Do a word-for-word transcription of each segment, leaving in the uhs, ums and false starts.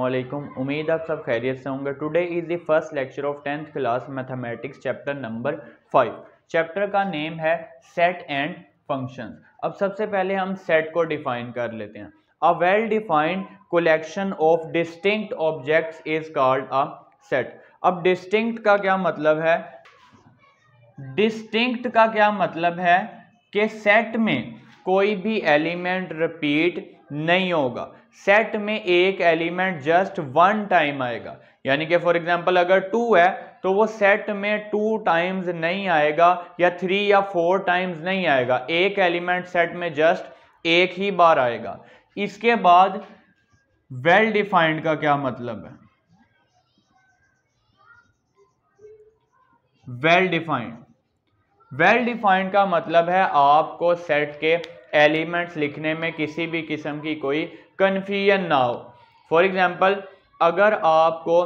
अस्सलामुअलैकुम। उम्मीद आप सब खैरियत से होंगे। Today is the first lecture of tenth class mathematics chapter number five. Chapter का नेम है सेट एंड फंक्शंस। अब सबसे पहले हम सेट को डिफाइन कर लेते हैं। A well defined collection of distinct objects is called a set. अब डिस्टिंक्ट का क्या मतलब है? डिस्टिंक्ट का क्या मतलब है कि सेट में कोई भी एलिमेंट रिपीट नहीं होगा। सेट में एक एलिमेंट जस्ट वन टाइम आएगा, यानी कि फॉर एग्जांपल अगर टू है तो वो सेट में टू टाइम्स नहीं आएगा या थ्री या फोर टाइम्स नहीं आएगा। एक एलिमेंट सेट में जस्ट एक ही बार आएगा। इसके बाद वेल डिफाइंड का क्या मतलब है? वेल डिफाइंड वेल डिफाइंड का मतलब है आपको सेट के एलिमेंट्स लिखने में किसी भी किस्म की कोई कन्फ्यूजन ना हो। फॉर एग्जांपल अगर आपको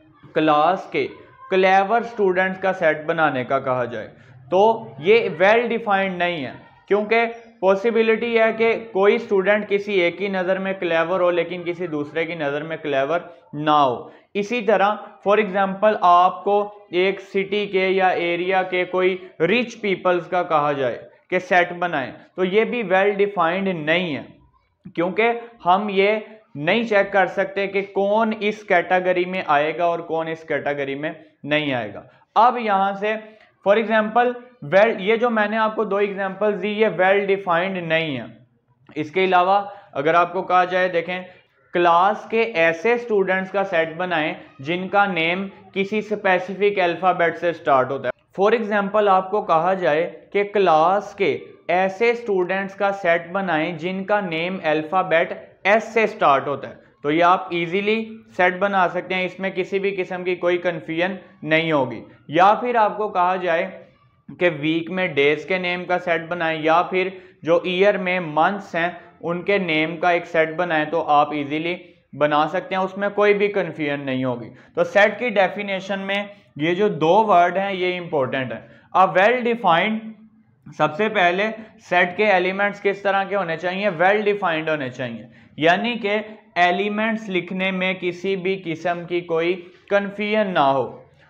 क्लास के क्लेवर स्टूडेंट्स का सेट बनाने का कहा जाए तो ये वेल डिफाइंड नहीं है, क्योंकि पॉसिबिलिटी है कि कोई स्टूडेंट किसी एक की नज़र में क्लेवर हो लेकिन किसी दूसरे की नज़र में क्लेवर ना हो। इसी तरह फॉर एग्जांपल आपको एक सिटी के या एरिया के कोई रिच पीपल्स का कहा जाए कि सेट बनाएं, तो ये भी वेल डिफाइंड नहीं है, क्योंकि हम ये नहीं चेक कर सकते कि कौन इस कैटेगरी में आएगा और कौन इस कैटेगरी में नहीं आएगा। अब यहाँ से फॉर एग्जांपल वेल, ये जो मैंने आपको दो एग्जांपल्स दी ये वेल डिफाइंड नहीं है। इसके अलावा अगर आपको कहा जाए, देखें, क्लास के ऐसे स्टूडेंट्स का सेट बनाएं जिनका नेम किसी स्पेसिफिक अल्फाबेट से स्टार्ट होता है। फॉर एग्जांपल आपको कहा जाए कि क्लास के ऐसे स्टूडेंट्स का सेट बनाएं जिनका नेम अल्फाबेट एस से स्टार्ट होता है, तो ये आप इजीली सेट बना सकते हैं, इसमें किसी भी किस्म की कोई कन्फ्यूजन नहीं होगी। या फिर आपको कहा जाए कि वीक में डेज के नेम का सेट बनाएं या फिर जो ईयर में मंथ्स हैं उनके नेम का एक सेट बनाएं, तो आप इजीली बना सकते हैं, उसमें कोई भी कन्फ्यूजन नहीं होगी। तो सेट की डेफिनेशन में ये जो दो वर्ड हैं ये इंपॉर्टेंट है। अ वेल डिफाइंड, सबसे पहले सेट के एलिमेंट्स किस तरह के होने चाहिए? वेल डिफाइंड होने चाहिए, यानी कि एलिमेंट्स लिखने में किसी भी किस्म की कोई कन्फ्यूजन ना हो,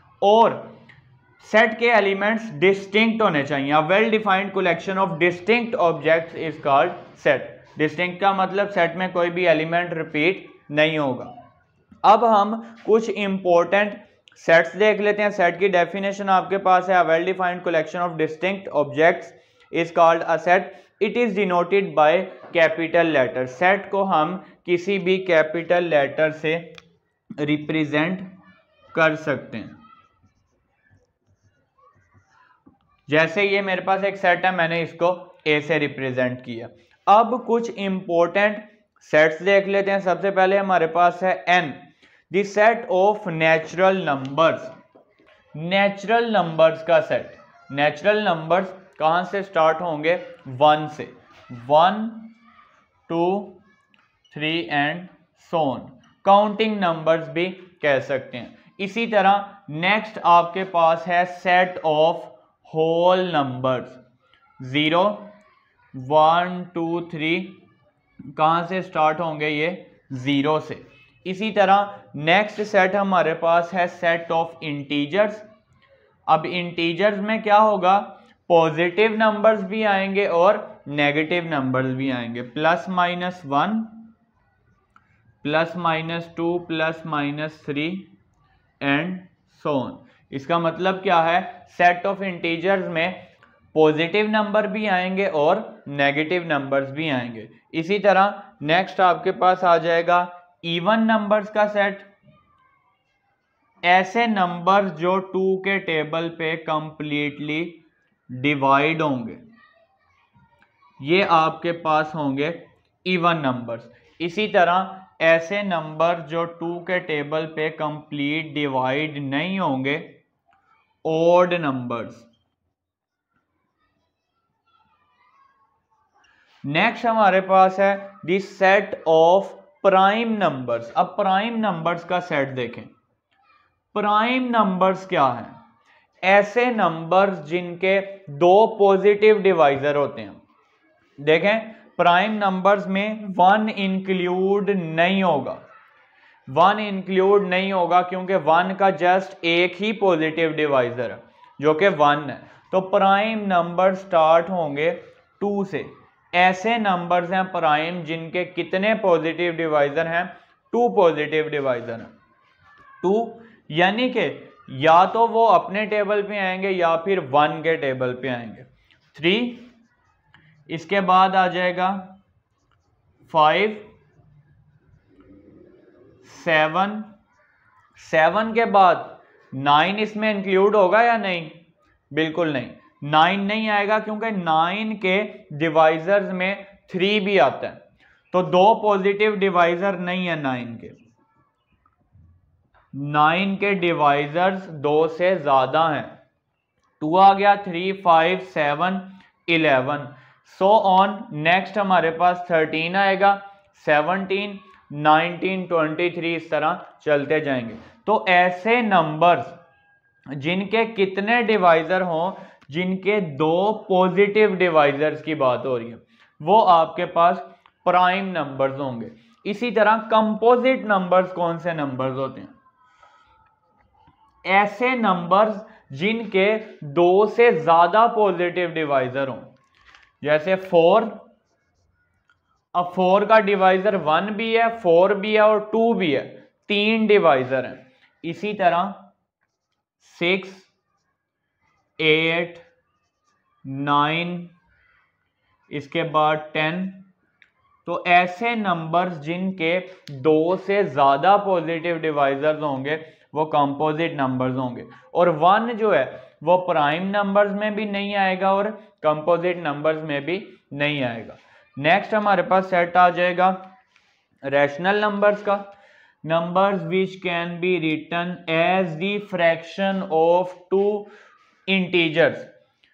और सेट के एलिमेंट्स डिस्टिंक्ट होने चाहिए। A well defined collection of distinct objects is called set. Distinct का मतलब सेट में कोई भी एलिमेंट रिपीट नहीं होगा। अब हम कुछ इंपॉर्टेंट सेट्स देख लेते हैं। सेट की डेफिनेशन आपके पास है, a well defined collection of distinct objects is called a set. It is denoted by capital letter. Set को हम किसी भी कैपिटल लेटर से रिप्रेजेंट कर सकते हैं। जैसे ये मेरे पास एक सेट है, मैंने इसको ए से रिप्रेजेंट किया। अब कुछ इंपॉर्टेंट सेट्स देख लेते हैं। सबसे पहले हमारे पास है N, the set of natural numbers. Natural numbers का सेट। नेचुरल नंबर्स कहां से स्टार्ट होंगे? वन से। One, two, three and so on. Counting numbers भी कह सकते हैं। इसी तरह नेक्स्ट आपके पास है set of whole numbers. Zero, one, two, three कहां से स्टार्ट होंगे? ये जीरो से। इसी तरह नेक्स्ट सेट हमारे पास है सेट ऑफ इंटीजर्स। अब इंटीजर्स में क्या होगा? पॉजिटिव नंबर्स भी आएंगे और नेगेटिव नंबर्स भी आएंगे। Plus minus one, plus minus two, plus minus three and so on. इसका मतलब क्या है? सेट ऑफ इंटीजर्स में पॉजिटिव नंबर भी आएंगे और नेगेटिव नंबर्स भी आएंगे। इसी तरह नेक्स्ट आपके पास आ जाएगा इवन नंबर्स का सेट। ऐसे नंबर्स जो टू के टेबल पे कंप्लीटली डिवाइड होंगे, ये आपके पास होंगे इवन नंबर्स। इसी तरह ऐसे नंबर जो टू के टेबल पे कंप्लीट डिवाइड नहीं होंगे, ऑड नंबर्स। नेक्स्ट हमारे पास है the set of prime numbers. अब प्राइम नंबर्स का सेट देखें। प्राइम नंबर्स क्या है? ऐसे नंबर्स जिनके दो पॉजिटिव डिवाइजर होते हैं। देखें, प्राइम नंबर्स में वन इंक्लूड नहीं होगा। वन इंक्लूड नहीं होगा क्योंकि वन का जस्ट एक ही पॉजिटिव डिवाइजर है जो कि वन है। तो प्राइम नंबर स्टार्ट होंगे टू से। ऐसे नंबर्स हैं प्राइम जिनके कितने पॉजिटिव डिवाइजर हैं, टू पॉजिटिव डिवाइजर हैं। टू यानी कि या तो वो अपने टेबल पे आएंगे या फिर वन के टेबल पे आएंगे। थ्री, इसके बाद आ जाएगा फाइव, सेवन, सेवन के बाद नाइन इसमें इंक्लूड होगा या नहीं? बिल्कुल नहीं, नाइन नहीं आएगा क्योंकि नाइन के डिवाइजर्स में थ्री भी आता है, तो दो पॉजिटिव डिवाइजर नहीं है नाइन के। नाइन के डिवाइजर्स दो से ज्यादा हैं। टू आ गया, three, five, seven, eleven, so on. Next हमारे पास थर्टीन आएगा, सेवनटीन, नाइनटीन, ट्वेंटी थ्री, इस तरह चलते जाएंगे। तो ऐसे नंबर्स जिनके कितने डिवाइजर हों, जिनके दो पॉजिटिव डिवाइजर्स की बात हो रही है, वो आपके पास प्राइम नंबर्स होंगे। इसी तरह कंपोजिट नंबर्स कौन से नंबर्स होते हैं? ऐसे नंबर्स जिनके दो से ज्यादा पॉजिटिव डिवाइजर हों, जैसे फोर। अब फोर का डिवाइजर वन भी है, फोर भी है और टू भी है, तीन डिवाइजर हैं। इसी तरह सिक्स, एट, नाइन, इसके बाद टेन। तो ऐसे नंबर्स जिनके दो से ज्यादा पॉजिटिव डिवाइजर्स होंगे वो कंपोजिट नंबर्स होंगे। और वन जो है वो प्राइम नंबर्स में भी नहीं आएगा और कंपोजिट नंबर्स में भी नहीं आएगा। नेक्स्ट हमारे पास सेट आ जाएगा रैशनल नंबर्स का। Numbers which can be written as the fraction of two integers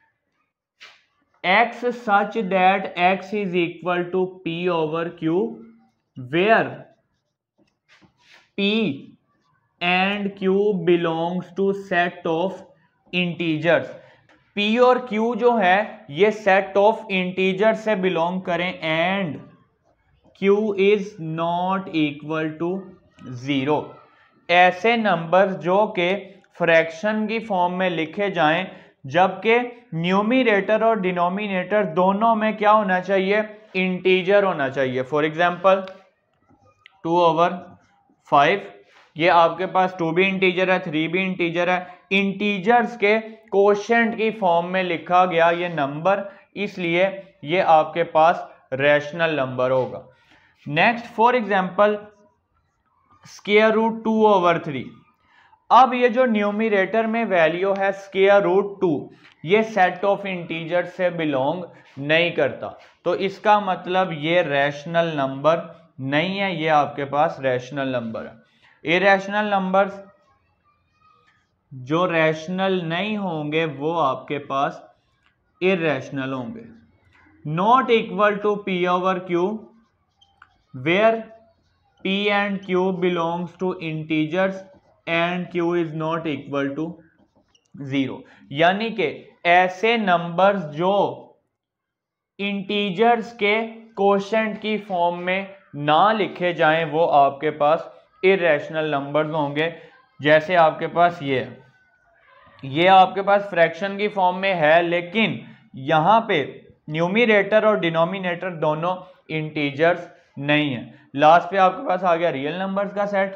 x such that x is equal to p over q, where p and q belongs to set of integers। p और q जो है ये set of integers से belong करें and q is not equal to zero। ऐसे numbers जो के fraction की फॉर्म में लिखे जाएं जबकि न्यूमिनेटर और डिनोमिनेटर दोनों में क्या होना चाहिए? इंटीजर होना चाहिए। For example two over five, ये आपके पास टू भी इंटीजर है, थ्री भी इंटीजर है। इंटीजर्स के कोशेंट की फॉर्म में लिखा गया ये नंबर, इसलिए ये आपके पास रैशनल नंबर होगा। Next for example square root two over three. अब ये जो न्यूमिनेटर में वैल्यू है स्क्वायर रूट टू, ये सेट ऑफ इंटीजर से बिलोंग नहीं करता, तो इसका मतलब ये रैशनल नंबर नहीं है, ये आपके पास रैशनल नंबर है। इरैशनल नंबर्स जो रैशनल नहीं होंगे वो आपके पास इरैशनल होंगे। Not equal to P over Q, where p and q belongs to integers and q is not equal to zero। यानी कि ऐसे नंबर्स जो इंटीजर्स के कोशेंट की फॉर्म में ना लिखे जाएं वो आपके पास इरैशनल नंबर्स होंगे। जैसे आपके पास ये ये आपके पास फ्रैक्शन की फॉर्म में है, लेकिन यहां पे न्यूमिनेटर और डिनोमिनेटर दोनों इंटीजर्स नहीं है। लास्ट पे आपके पास आ गया रियल नंबर्स का set.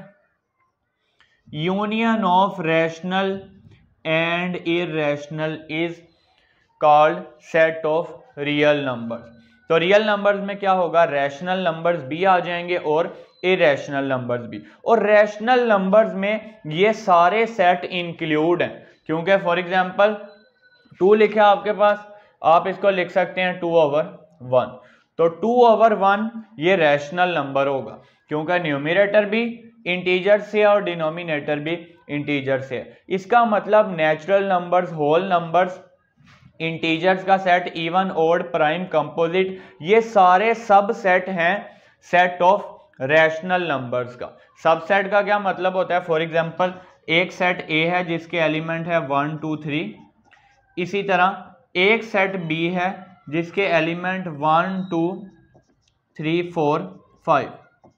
Union of rational and irrational is called set of real numbers. तो रियल नंबर्स में क्या होगा? रैशनल नंबर्स भी आ जाएंगे और इरैशनल नंबर्स भी। और रैशनल नंबर्स में ये सारे सेट इंक्लूड हैं, क्योंकि फॉर एग्जांपल टू लिखा आपके पास, आप इसको लिख सकते हैं टू ओवर वन। तो टू ओवर वन ये रैशनल नंबर होगा क्योंकि न्यूमिनेटर भी इंटीजर से और डिनोमिनेटर भी इंटीजर से। इसका मतलब natural numbers, whole numbers, integers का set, even, odd, prime, composite, ये सारे सब सेट हैं सेट ऑफ रैशनल नंबर्स का। सबसेट का क्या मतलब होता है? फॉर एग्जांपल एक सेट ए है जिसके एलिमेंट है वन टू थ्री, इसी तरह एक सेट बी है जिसके element one two three four five.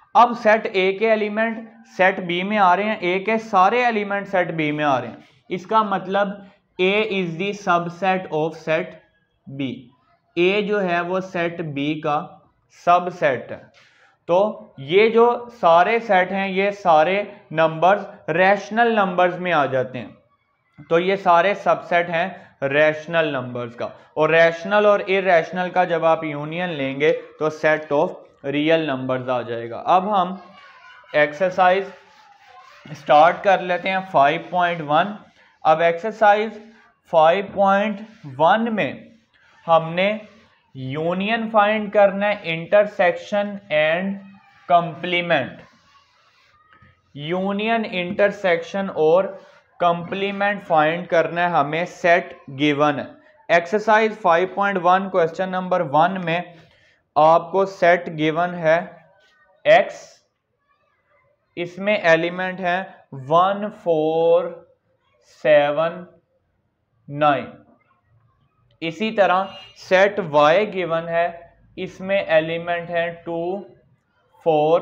अब सेट ए के एलिमेंट सेट बी में आ रहे हैं, ए के सारे एलिमेंट सेट बी में आ रहे हैं, इसका मतलब A is the subset of set B. A जो है वो सेट बी का सबसेट है। तो ये जो सारे सेट हैं ये सारे नंबर्स रैशनल नंबर्स में आ जाते हैं, तो ये सारे सबसेट हैं रैशनल नंबर्स का। और रैशनल और इरैशनल का जब आप यूनियन लेंगे तो सेट ऑफ रियल नंबर्स आ जाएगा। अब हम एक्सरसाइज स्टार्ट कर लेते हैं फाइव पॉइंट वन। अब एक्सरसाइज फाइव पॉइंट वन में हमने यूनियन फाइंड करना है, intersection and complement. Union, intersection और कंप्लीमेंट फाइंड करना है हमें, सेट गिवन है। Exercise five point one question number one में आपको सेट गिवन है x, इसमें एलिमेंट है वन फोर सेवन नाइन। इसी तरह सेट y गिवन है, इसमें एलिमेंट है टू फोर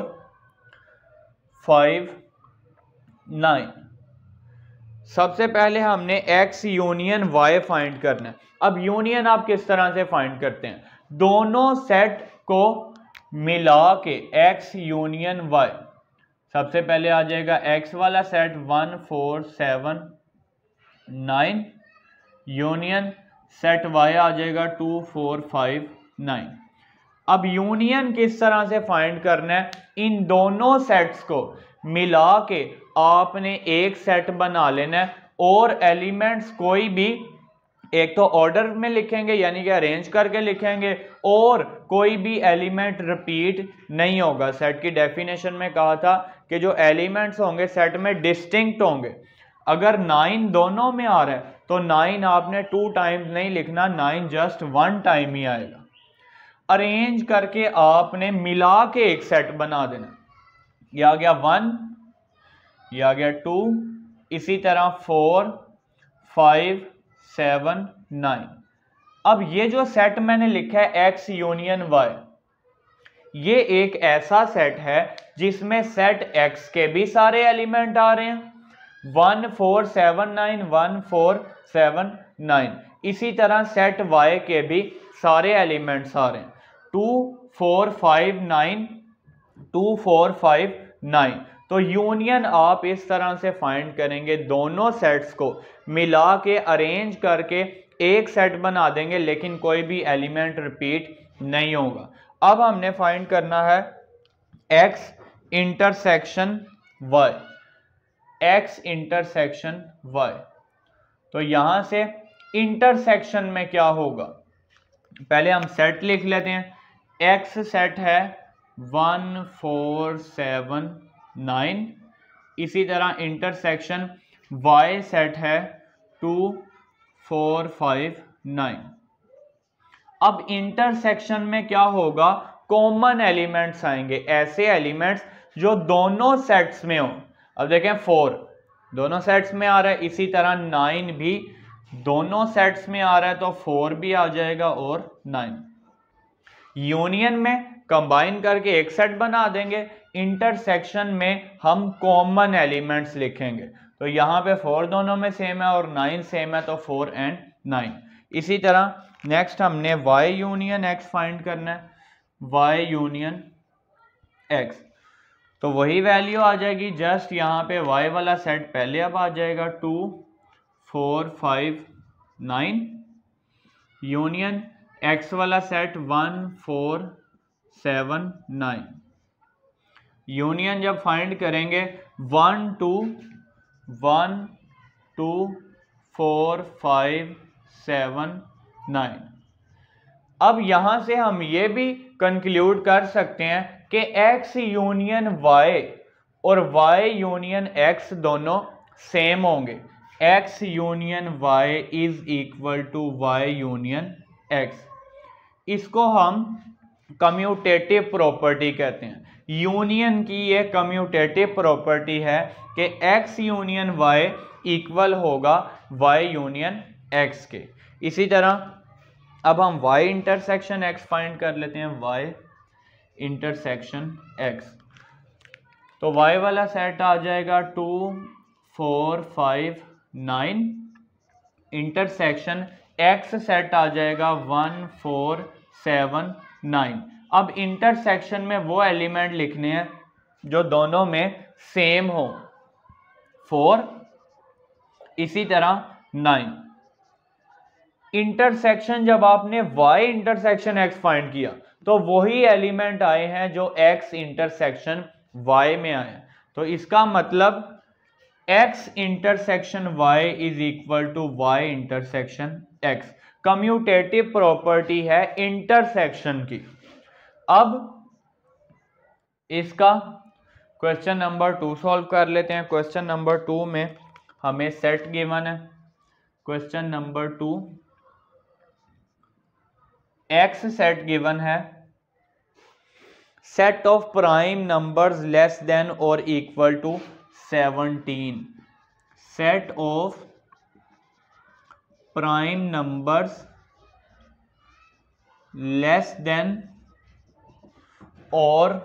फाइव नाइन। सबसे पहले हमने x यूनियन y फाइंड करना है। अब यूनियन आप किस तरह से फाइंड करते हैं, दोनों सेट को मिला के x यूनियन y, सबसे पहले आ जाएगा x वाला set one four seven nine, union set y आ जाएगा टू फोर फाइव नाइन। अब यूनियन किस तरह से फाइंड करना है, इन दोनों सेट्स को मिला के आपने एक सेट बना लेना है और एलिमेंट्स कोई भी एक तो ऑर्डर में लिखेंगे यानी कि अरेंज करके लिखेंगे, और कोई भी एलिमेंट रिपीट नहीं होगा। सेट की डेफिनेशन में कहा था कि जो एलिमेंट्स होंगे सेट में डिस्टिंक्ट होंगे। अगर नाइन दोनों में आ रहा है तो नाइन आपने टू टाइम्स नहीं लिखना, नाइन जस्ट वन टाइम ही आएगा। अरेंज करके आपने मिला के एक सेट बना देना, ये आ गया वन, ये आ गया टू, इसी तरह फोर फाइव सेवन नाइन। अब ये जो सेट मैंने लिखा है x यूनियन y, ये एक ऐसा सेट है जिसमें सेट x के भी सारे एलिमेंट आ रहे हैं, one four seven nine one four seven nine. इसी तरह सेट y के भी सारे एलिमेंट्स आ रहे हैं, two four five nine two four five nine. तो यूनियन आप इस तरह से फाइंड करेंगे, दोनों सेट्स को मिला के अरेंज करके एक सेट बना देंगे, लेकिन कोई भी एलिमेंट रिपीट नहीं होगा। अब हमने फाइंड करना है x intersection y, x intersection y। तो यहां से इंटरसेक्शन में क्या होगा, पहले हम सेट लिख लेते हैं। x सेट है वन फोर सेवन नाइन, इसी तरह इंटरसेक्शन y सेट है टू फोर फाइव नाइन। अब इंटरसेक्शन में क्या होगा, कॉमन एलिमेंट्स आएंगे, ऐसे एलिमेंट्स जो दोनों सेट्स में हो। अब देखें फोर दोनों सेट्स में आ रहा है, इसी तरह नाइन भी दोनों सेट्स में आ रहा है, तो फोर भी आ जाएगा और नाइन। यूनियन में कंबाइन करके एक सेट बना देंगे, इंटरसेक्शन में हम कॉमन एलिमेंट्स लिखेंगे। तो यहाँ पे फोर दोनों में सेम है और नाइन सेम है, तो फोर एंड नाइन। इसी तरह नेक्स्ट हमने y यूनियन x फाइंड करना है, y यूनियन x। तो वही वैल्यू आ जाएगी, जस्ट यहाँ पे y वाला सेट पहले अब आ जाएगा two four five nine, union x वाला set one four seven nine. Union जब फाइंड करेंगे one two one two four five seven nine. अब यहां से हम ये भी कंक्लूड कर सकते हैं कि x यूनियन y और y यूनियन x दोनों सेम होंगे। x union y is equal to y union x। इसको हम कम्यूटेटिव प्रॉपर्टी कहते हैं। यूनियन की ये कम्यूटेटिव प्रॉपर्टी है कि x यूनियन y इक्वल होगा y यूनियन x के। इसी तरह अब हम y इंटरसेक्शन x फाइंड कर लेते हैं, y इंटरसेक्शन x। तो y वाला सेट आ जाएगा two four five nine, intersection x set आ जाएगा वन फोर सेवन नाइन। अब इंटरसेक्शन में वो एलिमेंट लिखने हैं जो दोनों में सेम हो, फोर इसी तरह नाइन। इंटरसेक्शन जब आपने y इंटरसेक्शन x फाइंड किया तो वही एलिमेंट आए हैं जो x इंटरसेक्शन y में आए हैं। तो इसका मतलब x intersection y is equal to y intersection x। Commutative property है इंटरसेक्शन की। अब इसका क्वेश्चन नंबर टू सॉल्व कर लेते हैं। क्वेश्चन नंबर टू में हमें सेट गिवन है। Question number two, x set given है, set of prime numbers less than और equal to seventeen. Set of prime numbers less than और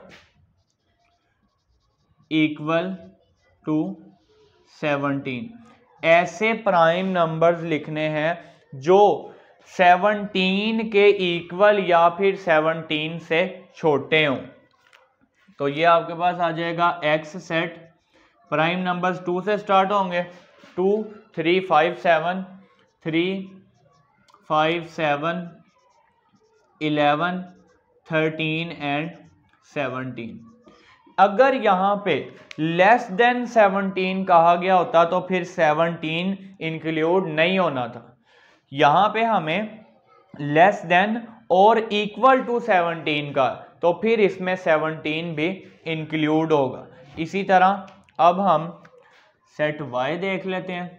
इक्वल टू सेवनटीन। ऐसे प्राइम नंबर्स लिखने हैं जो सेवनटीन के इक्वल या फिर सेवनटीन से छोटे हों। तो ये आपके पास आ जाएगा x set. Prime numbers two से स्टार्ट होंगे, two three five seven, three five seven eleven thirteen and seventeen. अगर यहां पे लेस देन सेवनटीन कहा गया होता तो फिर सेवनटीन इंक्लूड नहीं होना था। यहां पे हमें लेस देन और इक्वल टू सेवनटीन का, तो फिर इसमें सेवनटीन भी इंक्लूड होगा। इसी तरह अब हम सेट y देख लेते हैं।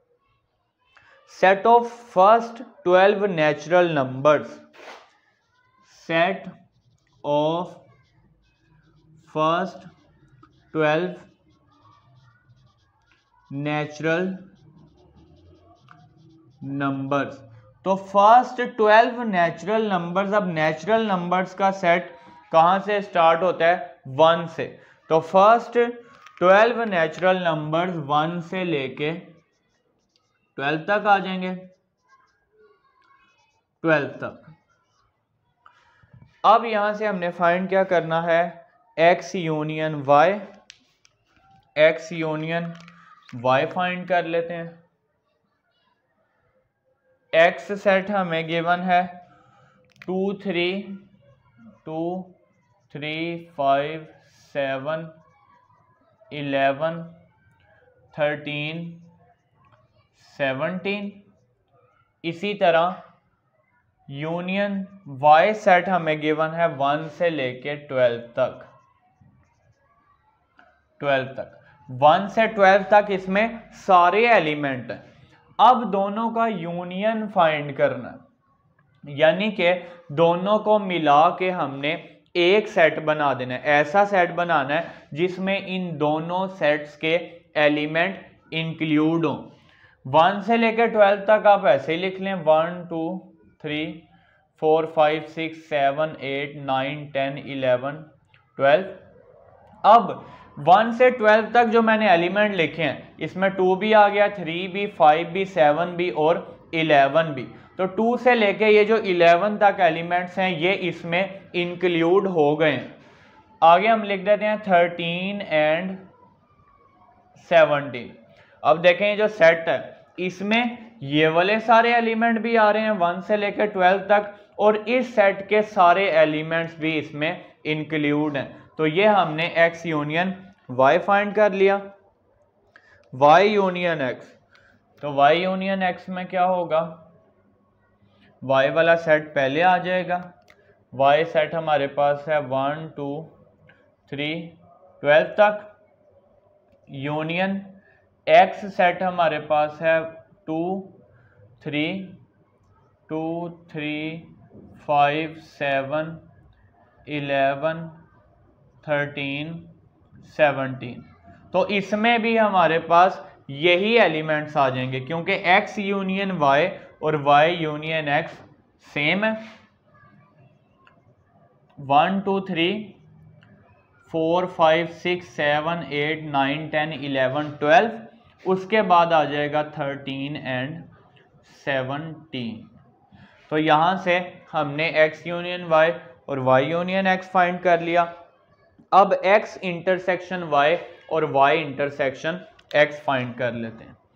Set of first twelve natural numbers, set of first twelve natural numbers. तो फर्स्ट ट्वेल्व नेचुरल नंबर्स, अब नेचुरल नंबर्स का सेट कहां से स्टार्ट होता है? वन से। तो first twelve natural numbers one से लेके ट्वेल्व तक आ जाएंगे, ट्वेल्व तक। अब यहां से हमने फाइंड क्या करना है? x union y, x union y find कर लेते हैं। x सेट हमें गिवन है two three two three five seven eleven thirteen seventeen. इसी तरह यूनियन y सेट हमें गिवन है वन से लेके ट्वेल्व तक, ट्वेल्व तक, वन से ट्वेल्व तक इसमें सारे एलिमेंट हैं। अब दोनों का यूनियन फाइंड करना, यानी कि दोनों को मिला के हमने एक सेट बना देना है। ऐसा सेट बनाना है जिसमें इन दोनों सेट्स के एलिमेंट इंक्लूड हों। वन से लेकर ट्वेल्व तक आप ऐसे ही लिख लें, one two three four five six seven eight nine ten eleven twelve. अब वन से ट्वेल्व तक जो मैंने एलिमेंट लिखे हैं, इसमें टू भी आ गया, थ्री भी, फाइव भी, सेवन भी और इलेवन भी। तो टू से लेके ये जो इलेवन तक एलिमेंट्स हैं ये इसमें इंक्लूड हो गए हैं। आगे हम लिख देते हैं थर्टीन एंड सेवनटीन। अब देखें ये जो सेट है इसमें ये वाले सारे एलिमेंट भी आ रहे हैं वन से लेकर ट्वेल्व तक, और इस सेट के सारे एलिमेंट्स भी इसमें इंक्लूड हैं। तो ये हमने x यूनियन y फाइंड कर लिया, y यूनियन x। तो y यूनियन x में क्या होगा? y वाला सेट पहले आ जाएगा। y सेट हमारे पास है वन टू थ्री ट्वेल्व तक। यूनियन x सेट हमारे पास है two three two three five seven eleven thirteen seventeen. तो इसमें भी हमारे पास यही एलिमेंट्स आ जाएंगे क्योंकि x यूनियन y और y यूनियन x सेम है। One two three four five six seven eight nine ten eleven twelve, उसके बाद आ जाएगा थर्टीन एंड सेवनटीन। तो यहाँ से हमने x यूनियन y और y यूनियन x फाइंड कर लिया। अब x इंटरसेक्शन y और y इंटरसेक्शन x फाइंड कर लेते हैं।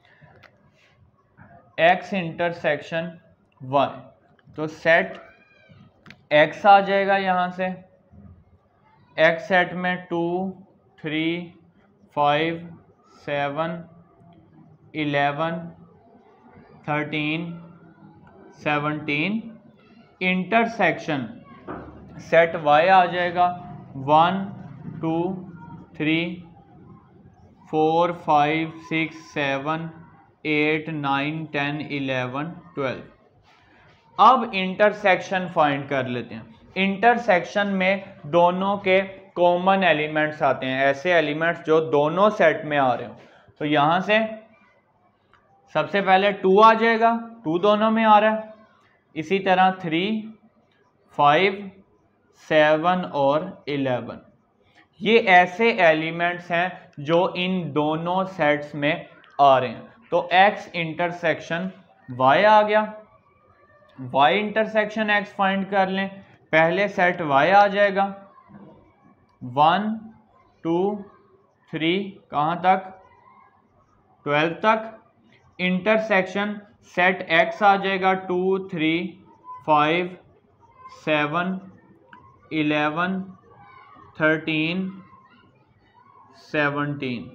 x इंटरसेक्शन y, तो सेट x आ जाएगा यहाँ से। x सेट में two three five seven eleven thirteen seventeen. Intersection set y आ जाएगा one two three four five six seven eight nine ten eleven twelve. अब इंटरसेक्शन फाइंड कर लेते हैं। इंटरसेक्शन में दोनों के कॉमन एलिमेंट्स आते हैं, ऐसे एलिमेंट्स जो दोनों सेट में आ रहे हो। तो यहां से सबसे पहले टू आ जाएगा, टू दोनों में आ रहा है। इसी तरह थ्री फाइव सेवन और इलेवन, ये ऐसे एलिमेंट्स हैं जो इन दोनों सेट्स में आ रहे हैं। तो x इंटरसेक्शन y आ गया। y इंटरसेक्शन x फाइंड कर लें। पहले सेट y आ जाएगा वन टू थ्री, कहाँ तक, ट्वेल्व तक। इंटरसेक्शन सेट x आ जाएगा two three five seven eleven thirteen seventeen.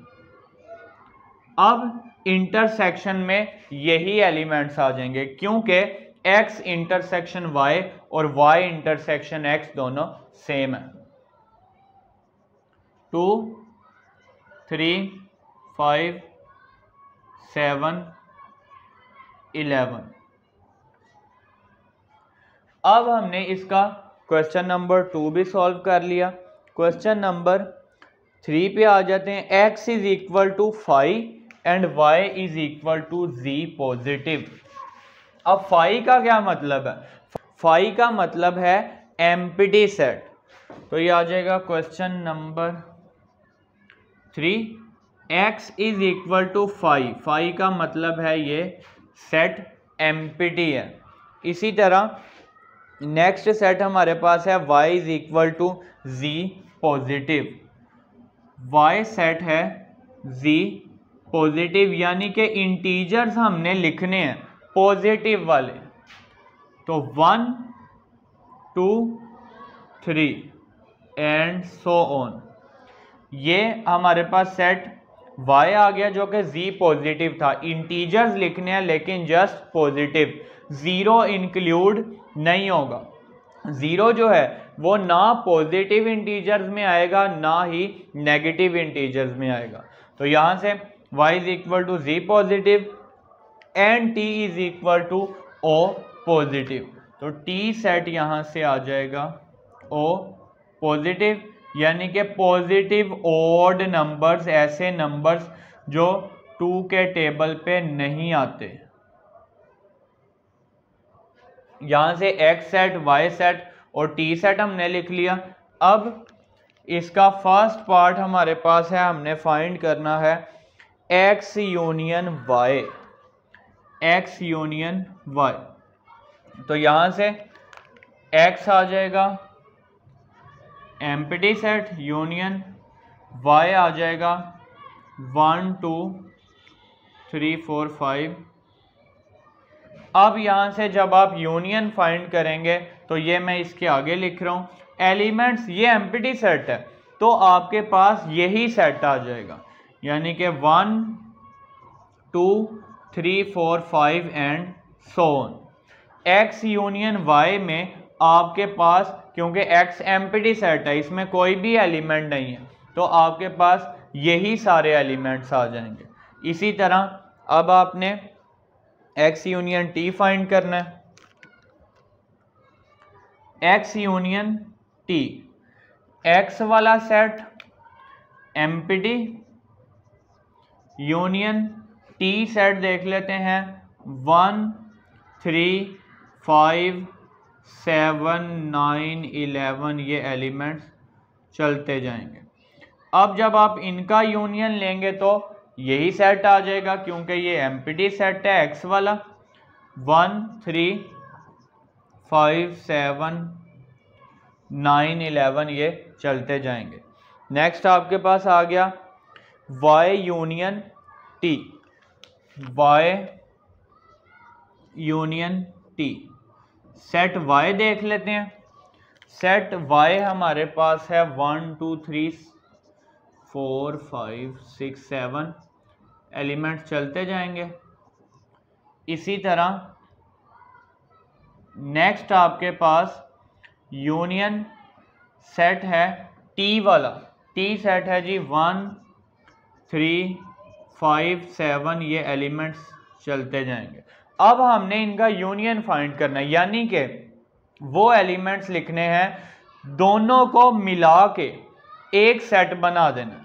अब इंटरसेक्शन में यही एलिमेंट्स आ जाएंगे, क्योंकि x इंटरसेक्शन y और y इंटरसेक्शन x दोनों सेम है। Two three five seven eleven. अब हमने इसका क्वेश्चन नंबर टू भी सॉल्व कर लिया। क्वेश्चन नंबर थ्री पे आ जाते हैं। x is equal to five and y is equal to z positive. अब फाइव का क्या मतलब है? फाइव का मतलब है एम्प्टी सेट। तो ये आ जाएगा question number three, x is equal to five. Five का मतलब है ये सेट एम्प्टी है। इसी तरह नेक्स्ट सेट हमारे पास है y is equal to z positive. y set है z पॉजिटिव, यानी कि इंटीजर्स हमने लिखने हैं पॉजिटिव वाले। तो one two three and so on, ये हमारे पास सेट y आ गया जो कि z पॉजिटिव था। इंटीजर्स लिखने हैं लेकिन जस्ट पॉजिटिव, ज़ीरो इंक्लूड नहीं होगा। ज़ीरो जो है वो ना पॉजिटिव इंटीजर्स में आएगा ना ही नेगेटिव इंटीजर्स में आएगा। तो यहाँ से y is equal to z positive and t is equal to o positive. तो t सेट यहाँ से आ जाएगा o पॉजिटिव, यानी कि पॉजिटिव ऑड नंबर्स, ऐसे नंबर्स जो टू के टेबल पे नहीं आते। यहाँ से x सेट, y सेट और t सेट हमने लिख लिया। अब इसका फर्स्ट पार्ट हमारे पास है, हमने फाइंड करना है x union y, x union y। तो यहाँ से x आ जाएगा एम्प्टी सेट यूनियन y आ जाएगा one two three four five. अब यहाँ से जब आप यूनियन फाइंड करेंगे तो ये मैं इसके आगे लिख रहा हूँ एलिमेंट्स, ये एम्प्टी सेट है तो आपके पास यही सेट आ जाएगा, यानी कि one two three four five and so on. x union y में आपके पास, क्योंकि x एम्प्टी सेट है, इसमें कोई भी एलिमेंट नहीं है, तो आपके पास यही सारे एलिमेंट्स आ जाएंगे। इसी तरह अब आपने x यूनियन t फाइंड करना है। x यूनियन t, x वाला set empty union t set देख लेते हैं one three five seven nine eleven, ये एलिमेंट्स चलते जाएंगे। अब जब आप इनका यूनियन लेंगे तो यही सेट आ जाएगा, क्योंकि ये एम्प्टी सेट है एक्स वाला। One three five seven nine eleven ये चलते जाएंगे। नेक्स्ट आपके पास आ गया y union t, y union t। Set y देख लेते हैं। सेट y हमारे पास है one two three four five six seven, elements चलते जाएंगे। इसी तरह नेक्स्ट आपके पास यूनियन सेट है t वाला। t सेट है जी वन थ्री फाइव सेवन, ये एलिमेंट्स चलते जाएंगे। अब हमने इनका यूनियन फाइंड करना है, यानी कि वो एलिमेंट्स लिखने हैं, दोनों को मिला के एक सेट बना देना।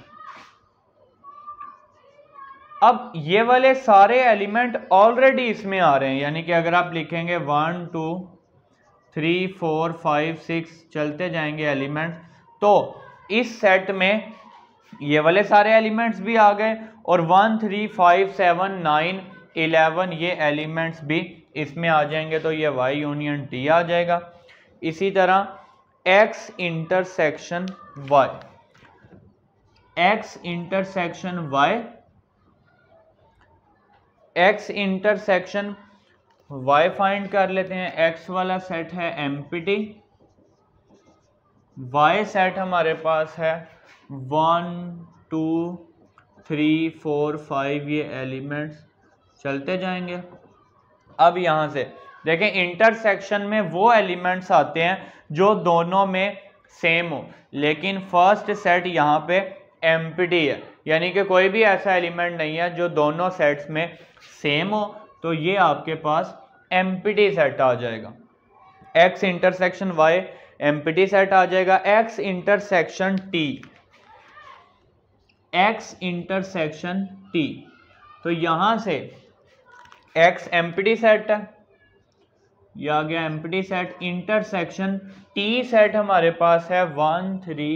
अब ये वाले सारे एलिमेंट ऑलरेडी इसमें आ रहे हैं, यानी कि अगर आप लिखेंगे one two three four five six चलते जाएंगे एलिमेंट, तो इस सेट में ये वाले सारे एलिमेंट्स भी आ गए और one three five seven nine eleven ये एलिमेंट्स भी इसमें आ जाएंगे, तो ये y यूनियन t आ जाएगा। इसी तरह x intersection y, x intersection y, x intersection y find कर लेते हैं। x वाला सेट है एम्प्टी, y सेट हमारे पास है one two three four five, ये एलिमेंट्स चलते जाएंगे। अब यहां से देखें, इंटरसेक्शन में वो एलिमेंट्स आते हैं जो दोनों में सेम हो, लेकिन फर्स्ट सेट यहाँ पे एम्प्टी है, यानी कि कोई भी ऐसा एलिमेंट नहीं है जो दोनों सेट्स में सेम हो, तो ये आपके पास एम्प्टी सेट आ जाएगा। x intersection y empty set आ जाएगा। x intersection t, x intersection t, तो यहां से x एम्प्टी सेट है, यह आ गया empty set. Intersection t set हमारे पास है वन थ्री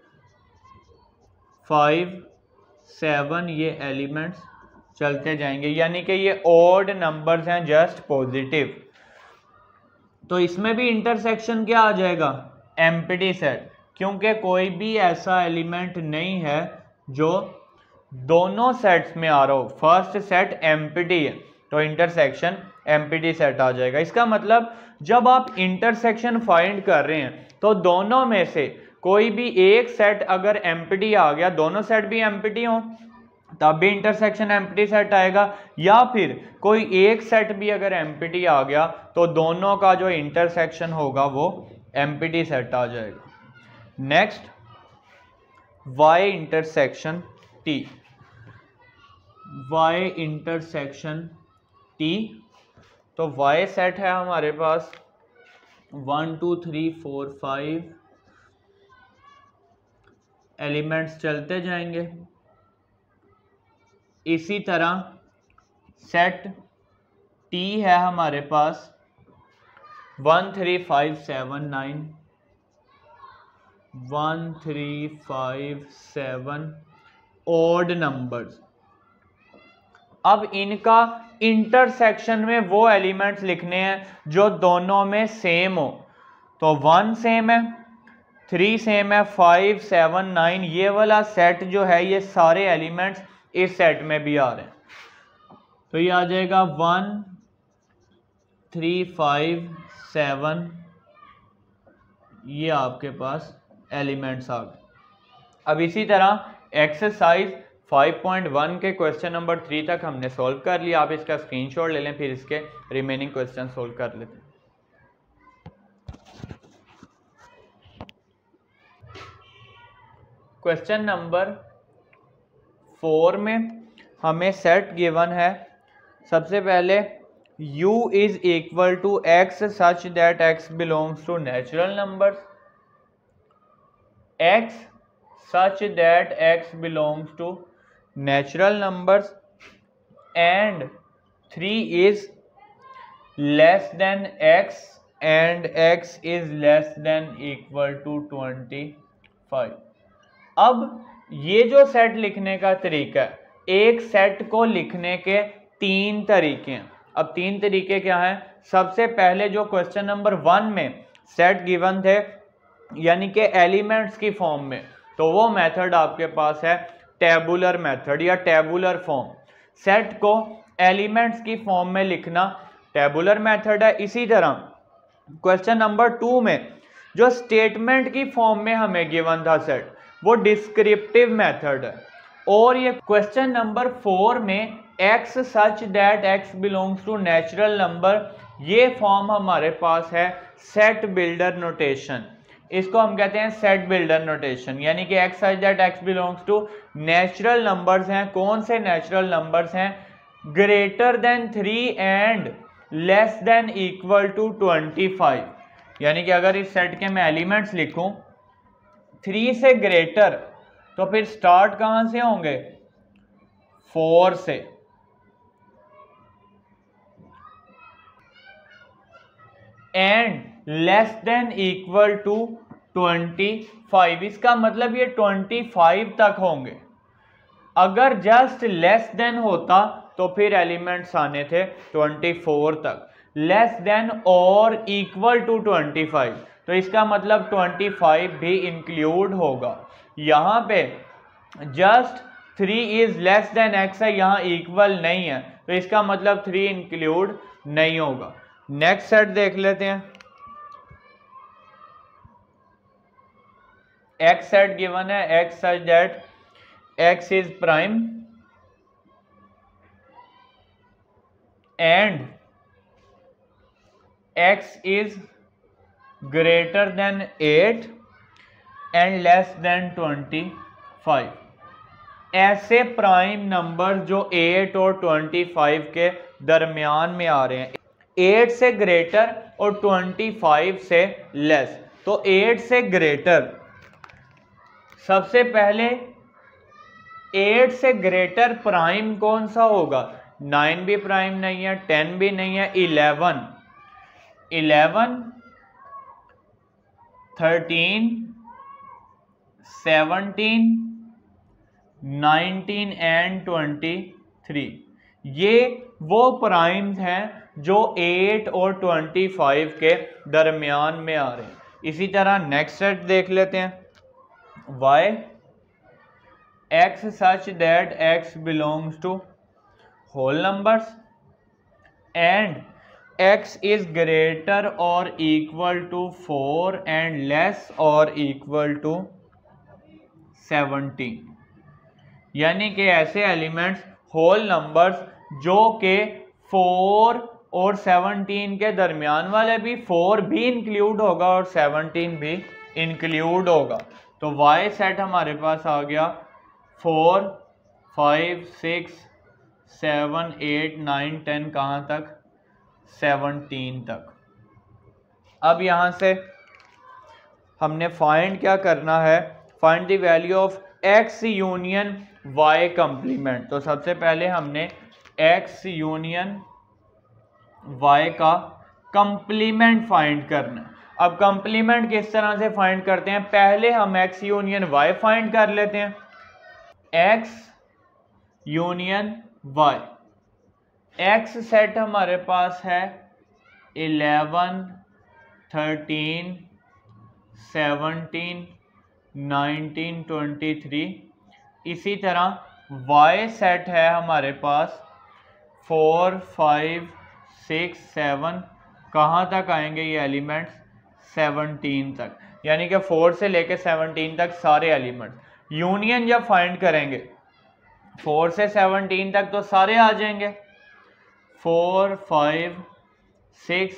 फाइव सेवन, ये एलिमेंट्स चलते जाएंगे, यानी कि ये ऑड नंबर्स हैं, जस्ट पॉजिटिव, तो इसमें भी इंटरसेक्शन क्या आ जाएगा, एम्प्टी सेट, क्योंकि कोई भी ऐसा एलिमेंट नहीं है जो दोनों सेट्स में आ रहा हो। फर्स्ट सेट एम्प्टी है तो इंटरसेक्शन एम्प्टी सेट आ जाएगा। इसका मतलब जब आप इंटरसेक्शन फाइंड कर रहे हैं तो दोनों में से कोई भी एक सेट अगर एम्प्टी आ गया, दोनों सेट भी एम्प्टी हो तब भी इंटरसेक्शन एम्प्टी सेट आएगा, या फिर कोई एक सेट भी अगर एम्प्टी आ गया तो दोनों का जो इंटरसेक्शन होगा वो एम्प्टी सेट आ जाएगा। Next y intersection t, y intersection t, तो y सेट है हमारे पास one two three four five, elements चलते जाएंगे। इसी तरह सेट t है हमारे पास one three five seven nine, one three five seven, odd numbers. अब इनका इंटरसेक्शन में वो एलिमेंट्स लिखने हैं जो दोनों में सेम हो, तो वन सेम है, थ्री सेम है, फाइव सेवन नाइन, ये वाला सेट जो है ये सारे एलिमेंट्स इस सेट में भी आ रहे हैं, तो ये आ जाएगा वन थ्री फाइव सेवन, ये आपके पास एलिमेंट्स आ गए। अब इसी तरह एक्सरसाइज फाइव पॉइंट वन के क्वेश्चन नंबर थ्री तक हमने सॉल्व कर लिया। आप इसका स्क्रीनशॉट ले लें, फिर इसके रिमेनिंग क्वेश्चन सॉल्व कर लेते हैं। क्वेश्चन नंबर फोर में हमें सेट गिवन है। सबसे पहले u is equal to x such that x belongs to natural numbers, x such that x belongs to natural numbers, and three is less than x and x is less than equal to twenty-five. अब ये जो set लिखने का तरीका है, एक set को लिखने के तीन तरीके हैं। अब तीन तरीके क्या हैं? सबसे पहले जो क्वेश्चन नंबर वन में सेट गिवन थे यानी कि एलिमेंट्स की फॉर्म में, तो वो मेथड आपके पास है टेबुलर मेथड या टेबुलर फॉर्म। सेट को एलिमेंट्स की फॉर्म में लिखना टेबुलर मेथड है। इसी तरह क्वेश्चन नंबर टू में जो स्टेटमेंट की फॉर्म में हमें गिवन था सेट, वो डिस्क्रिप्टिव मेथड है। और ये क्वेश्चन नंबर फोर में x such that x belongs to natural number, ये फॉर्म हमारे पास है सेट बिल्डर नोटेशन। इसको हम कहते हैं सेट बिल्डर नोटेशन, यानी कि x such that x belongs to natural numbers हैं। कौन से नेचुरल नंबर्स हैं? Greater than three and less than equal to twenty five. यानी कि अगर इस सेट के मैं एलिमेंट्स लिखूं थ्री से ग्रेटर, तो फिर स्टार्ट कहां से होंगे? फोर से। And less than equal to twenty five, इसका मतलब ये ट्वेंटी फाइव तक होंगे। अगर जस्ट लेस देन होता तो फिर एलिमेंट्स आने थे ट्वेंटी फोर तक। लेस देन और इक्वल टू ट्वेंटी फाइव, तो इसका मतलब ट्वेंटी फाइव भी इंक्लूड होगा। यहाँ पे just three is less than x है, यहाँ इक्वल नहीं है, तो इसका मतलब थ्री इंक्लूड नहीं होगा। नेक्स्ट सेट देख लेते हैं। एक्स सेट गिवन है x such that x is prime and x is greater than eight and less than twenty five. ऐसे प्राइम नंबर जो एट और ट्वेंटी फाइव के दरमियान में आ रहे हैं, एट से ग्रेटर और ट्वेंटी फाइव से लेस। तो एट से ग्रेटर, सबसे पहले एट से ग्रेटर प्राइम कौन सा होगा? नाइन भी प्राइम नहीं है, टेन भी नहीं है, eleven. Eleven, thirteen, seventeen, nineteen and twenty three, ये वो प्राइम्स हैं जो एट और ट्वेंटी फाइव के दरमियान में आ रहे हैं। इसी तरह नेक्स्ट सेट देख लेते हैं। y x such that x belongs to whole numbers and x is greater or equal to four and less or equal to seventeen. यानी कि ऐसे एलिमेंट्स होल नंबर्स जो के फोर और सेवनटीन के दरमियान वाले भी, फोर भी इंक्लूड होगा और सेवनटीन भी इंक्लूड होगा। तो y सेट हमारे पास आ गया four, five, six, seven, eight, nine, ten, कहाँ तक? सेवनटीन तक। अब यहाँ से हमने फाइंड क्या करना है? Find the value of x union y complement. तो सबसे पहले हमने x यूनियन y का कंप्लीमेंट फाइंड करना है। अब कंप्लीमेंट किस तरह से फाइंड करते हैं? पहले हम x यूनियन y फाइंड कर लेते हैं। x union y, x set हमारे पास है eleven, thirteen, seventeen, nineteen, twenty three. इसी तरह y सेट है हमारे पास फोर, फाइव, सिक्स, सेवन, कहाँ तक आएंगे ये एलिमेंट्स? सेवनटीन तक। यानी कि फोर से लेके सेवनटीन तक सारे एलिमेंट्स। यूनियन जब फाइंड करेंगे फोर से सेवनटीन तक तो सारे आ जाएंगे, फोर, फाइव, सिक्स,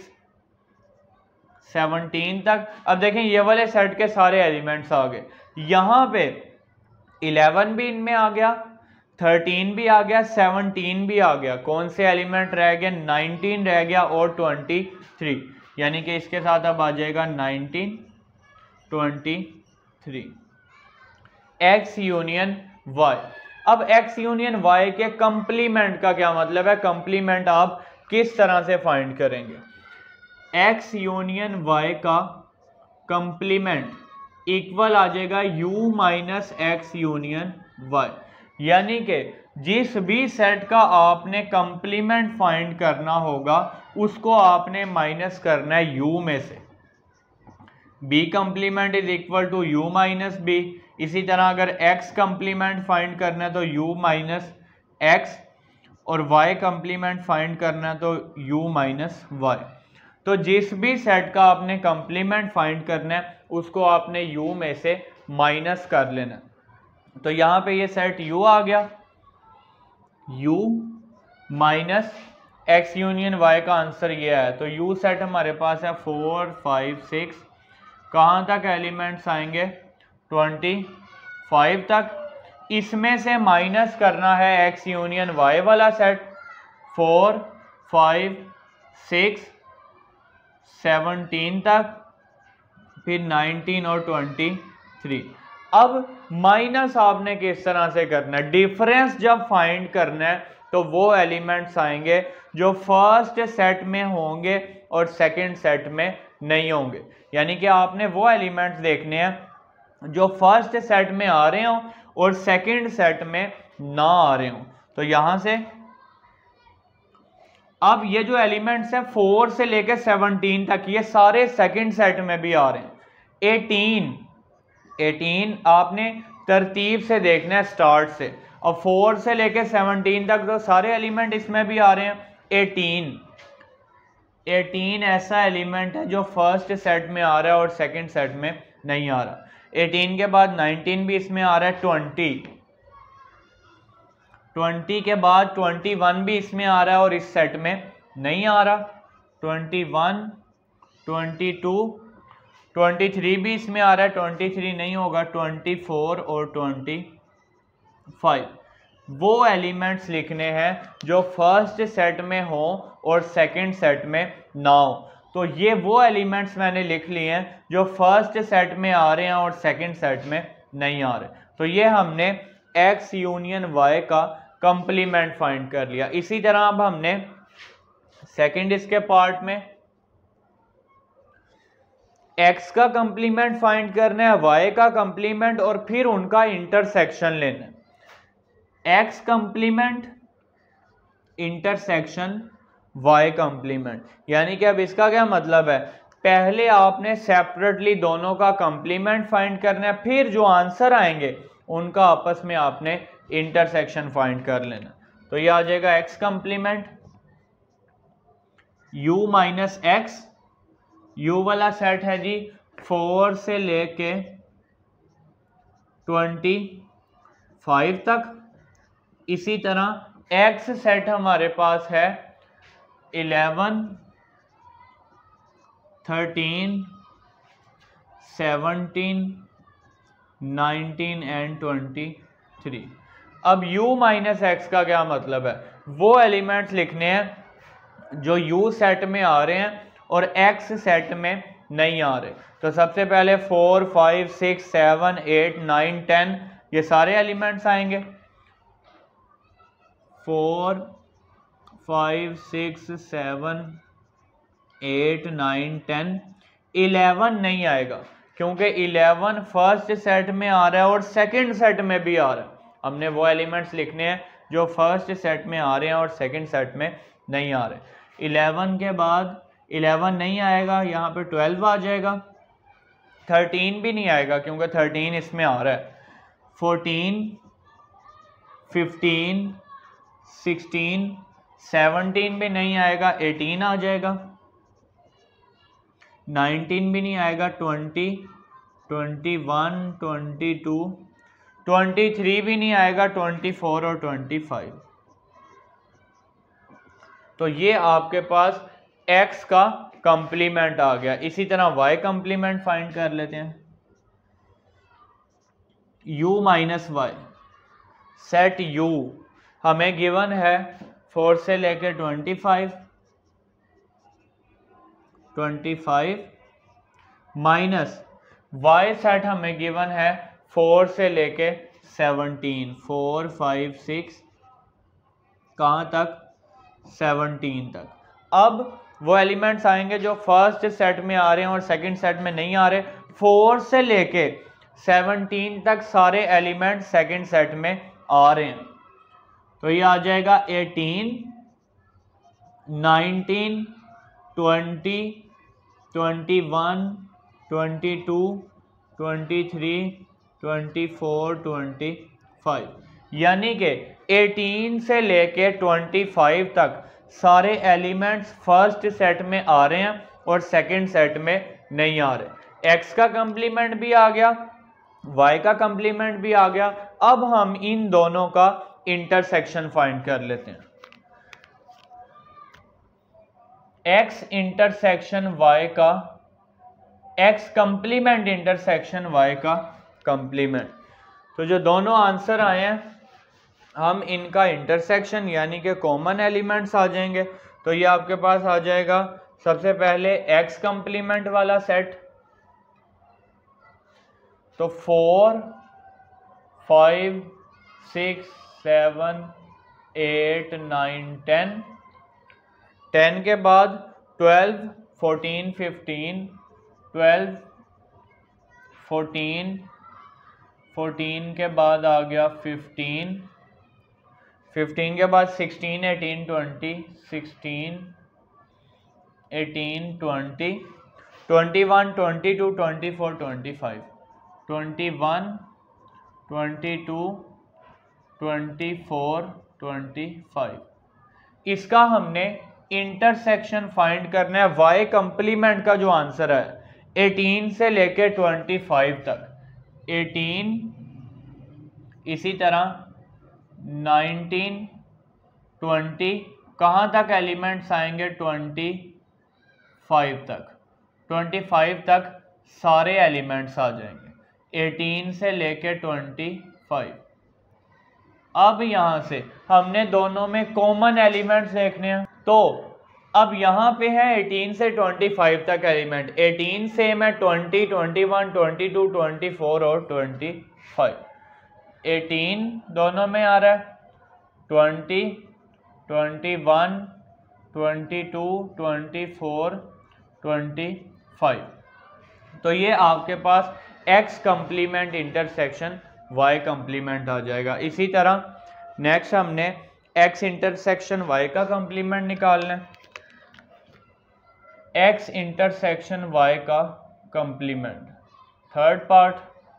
सेवनटीन तक। अब देखें ये वाले सेट के सारे एलिमेंट्स आ गए। यहाँ पे इलेवन भी इनमें आ गया, थर्टीन भी आ गया, सेवनटीन भी आ गया। कौन से एलिमेंट रह गए? नाइनटीन रह गया और ट्वेंटी थ्री। यानी कि इसके साथ अब आ जाएगा nineteen, twenty three. X union y. अब एक्स यूनियन वाई के कंप्लीमेंट का क्या मतलब है? कंप्लीमेंट आप किस तरह से फाइंड करेंगे? एक्स यूनियन वाई का कंप्लीमेंट इक्वल आ जाएगा u minus x union y. यानी कि जिस भी सेट का आपने कंप्लीमेंट फाइंड करना होगा उसको आपने माइनस करना है u में से। b complement is equal to u minus b। इसी तरह अगर x कंप्लीमेंट फाइंड करना है तो u माइनस एक्स, और y कंप्लीमेंट फाइंड करना है तो u माइनस वाई। तो जिस भी सेट का आपने कंप्लीमेंट फाइंड करना है उसको आपने u में से माइनस कर लेना। तो यहाँ पे ये सेट u आ गया, u minus x union y का आंसर ये है। तो u सेट हमारे पास है फोर फाइव सिक्स, कहाँ तक एलिमेंट्स आएंगे, ट्वेंटी फाइव तक। इसमें से माइनस करना है x यूनियन y वाला set, four five six seventeen तक, फिर नाइनटीन और ट्वेंटी थ्री। अब माइनस आपने किस तरह से करना है, डिफरेंस जब फाइंड करना है तो वो एलिमेंट्स आएंगे जो फर्स्ट सेट में होंगे और सेकंड सेट में नहीं होंगे। यानी कि आपने वो एलिमेंट्स देखने हैं जो फर्स्ट सेट में आ रहे हों और सेकंड सेट में ना आ रहे हों। तो यहां से अब ये जो एलिमेंट्स हैं फोर से लेकर सेवनटीन तक ये सारे सेकंड सेट में भी आ रहे हैं। एटीन एटीन आपने तरतीब से देखना है स्टार्ट से, और फोर से लेकर सेवनटीन तक तो सारे एलिमेंट इसमें भी आ रहे हैं। एटीन एटीन ऐसा एलिमेंट है जो फर्स्ट सेट में आ रहा है और सेकंड सेट में नहीं आ रहा। एटीन के बाद नाइनटीन भी इसमें आ रहा है, ट्वेंटी ट्वेंटी के बाद ट्वेंटी वन भी इसमें आ रहा है और इस सेट में नहीं आ रहा। Twenty one twenty two twenty three भी इसमें आ रहा है, ट्वेंटी थ्री नहीं होगा, ट्वेंटी फोर और ट्वेंटी फाइव। वो एलिमेंट्स लिखने हैं जो फर्स्ट सेट में हो और सेकंड सेट में ना हो। तो ये वो एलिमेंट्स मैंने लिख लिए हैं जो फर्स्ट सेट में आ रहे हैं और सेकंड सेट में नहीं आ रहे। तो ये हमने x यूनियन y का कंप्लीमेंट फाइंड कर लिया। इसी तरह अब हमने सेकंड इसके पार्ट में x का कंप्लीमेंट फाइंड करना है, y का कंप्लीमेंट, और फिर उनका इंटरसेक्शन लेना है। x complement intersection y complement. यानी कि अब इसका क्या मतलब है, पहले आपने सेपरेटली दोनों का कंप्लीमेंट फाइंड करना है, फिर जो आंसर आएंगे उनका आपस में आपने इंटरसेक्शन फाइंड कर लेना। तो ये आ जाएगा x complement u minus x, u वाला सेट है जी फोर से लेके ट्वेंटी फाइव तक। इसी तरह x सेट हमारे पास है eleven thirteen seventeen nineteen and twenty three. अब u माइनस एक्स का क्या मतलब है, वो एलिमेंट्स लिखने हैं जो u सेट में आ रहे हैं और x सेट में नहीं आ रहे। तो सबसे पहले four five six seven eight nine ten ये सारे एलिमेंट्स आएंगे। Four five six seven eight nine ten. Eleven नहीं आएगा क्योंकि इलेवन फर्स्ट सेट में आ रहा है और सेकंड सेट में भी आ रहा है। हमने वो एलिमेंट्स लिखने हैं जो फर्स्ट सेट में आ रहे हैं और सेकंड सेट में नहीं आ रहे। इलेवन के बाद इलेवन नहीं आएगा, यहाँ पे ट्वेल्व आ जाएगा। थर्टीन भी नहीं आएगा क्योंकि थर्टीन इसमें आ रहा है। फोर्टीन फिफ्टीन सिक्सटीन सेवनटीन भी नहीं आएगा, एटीन आ जाएगा। नाइनटीन भी नहीं आएगा, twenty twenty one twenty two twenty three भी नहीं आएगा, ट्वेंटी फोर और ट्वेंटी फाइव। तो ये आपके पास x का कंप्लीमेंट आ गया। इसी तरह y कंप्लीमेंट फाइंड कर लेते हैं। u minus y set u हमें गिवन है फोर से लेकर twenty five twenty five minus y set हमें गिवन है फोर से लेके सेवनटीन फोर फाइव सिक्स कहाँ तक सेवनटीन तक। अब वो एलिमेंट्स आएंगे जो फर्स्ट सेट में आ रहे हैं और सेकंड सेट में नहीं आ रहे। फोर से लेके सेवनटीन तक सारे एलिमेंट सेकंड सेट में आ रहे हैं। तो ये आ जाएगा eighteen, nineteen, twenty, twenty one, twenty two, twenty three, twenty four, twenty five, यानी कि एटीन से लेके ट्वेंटी फाइव तक सारे एलिमेंट्स फर्स्ट सेट में आ रहे हैं और सेकंड सेट में नहीं आ रहे। एक्स का कंप्लीमेंट भी आ गया, वाई का कंप्लीमेंट भी आ गया। अब हम इन दोनों का इंटरसेक्शन फाइंड कर लेते हैं। एक्स इंटरसेक्शन वाई का, एक्स कंप्लीमेंट इंटरसेक्शन वाई का कंप्लीमेंट। तो जो दोनों आंसर आए हैं हम इनका इंटरसेक्शन यानी कि कॉमन एलिमेंट्स आ जाएंगे। तो ये आपके पास आ जाएगा सबसे पहले एक्स कंप्लीमेंट वाला सेट, तो four, five, six, seven, eight, nine, ten. Ten के बाद twelve, fourteen, fifteen, twelve, fourteen, fourteen के बाद आ गया फिफ्टीन, फिफ्टीन के बाद sixteen, eighteen, twenty, sixteen, eighteen, twenty, twenty one, twenty two, twenty four, twenty five, twenty one, twenty two, twenty four, twenty five. इसका हमने इंटरसेक्शन फाइंड करना है। वाई कंप्लीमेंट का जो आंसर है एटीन से लेके ट्वेंटी फाइव तक, एटीन, इसी तरह नाइनटीन, ट्वेंटी, कहाँ तक एलिमेंट्स आएंगे ट्वेंटी फाइव तक, ट्वेंटी फाइव तक सारे एलिमेंट्स आ जाएंगे एटीन से लेके ट्वेंटी फाइव। अब यहाँ से हमने दोनों में कॉमन एलिमेंट्स देखने हैं। तो अब यहाँ पे है एटीन से ट्वेंटी फाइव तक एलिमेंट, एटीन सेम है twenty, twenty one, twenty two, twenty four और ट्वेंटी फाइव। एटीन दोनों में आ रहा है, twenty, twenty one, twenty two, twenty four, twenty five. तो ये आपके पास x complement intersection y complement आ जाएगा। इसी तरह नेक्स्ट हमने x इंटरसेक्शन y का कंप्लीमेंट निकालना है। x इंटरसेक्शन y का complement, third part,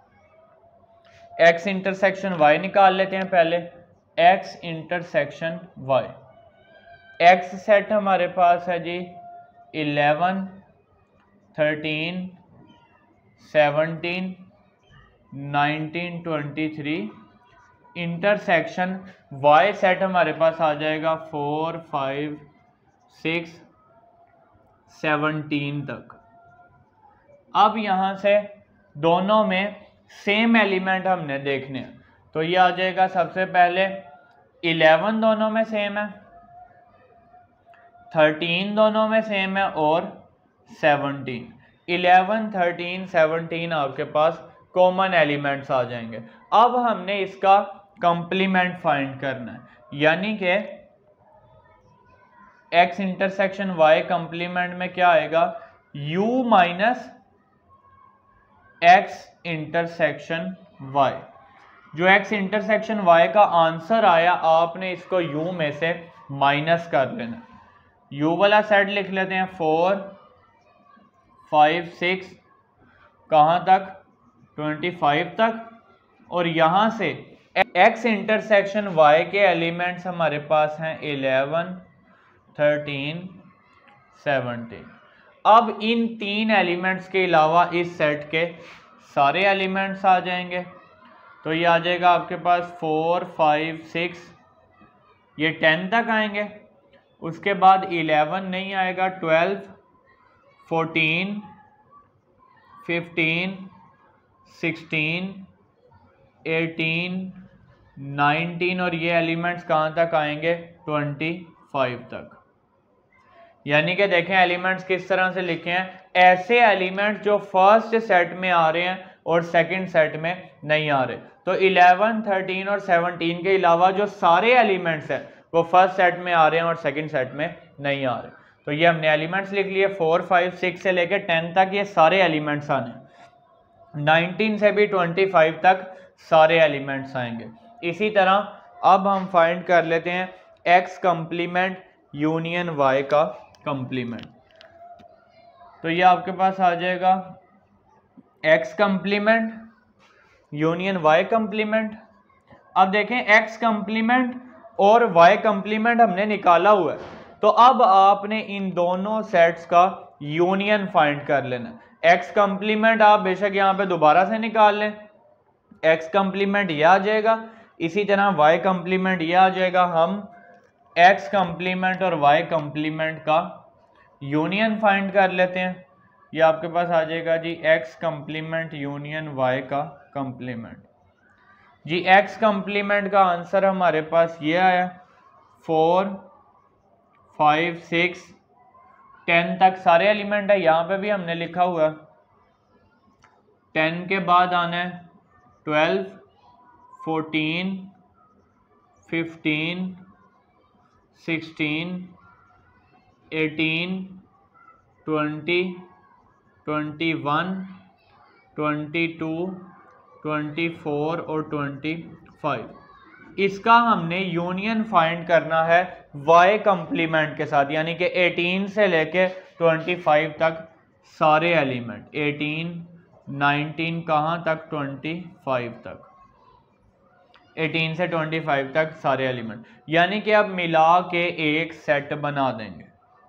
x intersection y निकाल लेते हैं पहले। x intersection y, x set हमारे पास है जी eleven, thirteen, seventeen, nineteen, twenty three. Intersection y set हमारे पास आ जाएगा फोर, फाइव, सिक्स, सेवनटीन तक। अब यहाँ से दोनों में सेम एलिमेंट हमने देखने हैं। तो ये आ जाएगा सबसे पहले इलेवन दोनों में सेम है, थर्टीन दोनों में सेम है और सेवनटीन। इलेवन, थर्टीन, सेवनटीन आपके पास कॉमन एलिमेंट्स आ जाएंगे। अब हमने इसका कंप्लीमेंट फाइंड करना है, यानी कि x इंटरसेक्शन y कंप्लीमेंट में क्या आएगा, u minus x intersection y। जो x इंटरसेक्शन y का आंसर आया आपने इसको u में से माइनस कर लेना। u वाला सेट लिख लेते हैं फोर, फाइव, सिक्स, कहाँ तक ट्वेंटी फाइव तक, और यहाँ से x इंटरसेक्शन y के एलिमेंट्स हमारे पास हैं इलेवन, थर्टीन, सेवनटीन। अब इन तीन एलिमेंट्स के अलावा इस सेट के सारे एलिमेंट्स आ जाएंगे। तो ये आ जाएगा आपके पास फोर, फाइव, सिक्स, ये टेन तक आएंगे। उसके बाद इलेवन नहीं आएगा, twelve, fourteen, fifteen, sixteen, eighteen, nineteen, और ये एलिमेंट्स कहाँ तक आएंगे ट्वेंटी फाइव तक। यानी कि देखें एलिमेंट्स किस तरह से लिखे हैं, ऐसे एलिमेंट्स जो फर्स्ट सेट में आ रहे हैं और सेकंड सेट में नहीं आ रहे। तो इलेवन, थर्टीन और सेवनटीन के अलावा जो सारे एलिमेंट्स हैं वो फर्स्ट सेट में आ रहे हैं और सेकंड सेट में नहीं आ रहे। तो ये हमने एलिमेंट्स लिख लिए, फोर, फाइव, सिक्स से लेकर टेन तक ये सारे एलिमेंट्स आने। नाइनटीन से भी ट्वेंटी फाइव तक सारे एलिमेंट्स आएंगे। इसी तरह अब हम फाइंड कर लेते हैं एक्स कंप्लीमेंट यूनियन वाई का कंप्लीमेंट। तो ये आपके पास आ जाएगा x complement union y complement. अब देखें एक्स कंप्लीमेंट और वाई कंप्लीमेंट हमने निकाला हुआ है, तो अब आपने इन दोनों सेट्स का यूनियन फाइंड कर लेना। एक्स कंप्लीमेंट आप बेशक यहाँ पे दोबारा से निकाल लें, एक्स कंप्लीमेंट ये आ जाएगा, इसी तरह वाई कंप्लीमेंट ये आ जाएगा। हम एक्स कंप्लीमेंट और वाई कंप्लीमेंट का यूनियन फाइंड कर लेते हैं। ये आपके पास आ जाएगा जी एक्स कंप्लीमेंट यूनियन वाई का कंप्लीमेंट। जी एक्स कंप्लीमेंट का आंसर हमारे पास ये आया, फोर फाइव सिक्स टेन तक सारे एलिमेंट है। यहाँ पे भी हमने लिखा हुआ टेन के बाद आना है twelve fourteen fifteen sixteen eighteen twenty twenty one twenty two twenty four और ट्वेंटी फाइव। इसका हमने यूनियन फाइंड करना है y कंप्लीमेंट के साथ, यानी कि एटीन से लेके ट्वेंटी फाइव तक सारे एलिमेंट, एटीन नाइनटीन कहाँ तक, ट्वेंटी फाइव तक, एटीन से ट्वेंटी फाइव तक सारे एलिमेंट, यानी कि अब मिला के एक सेट बना देंगे।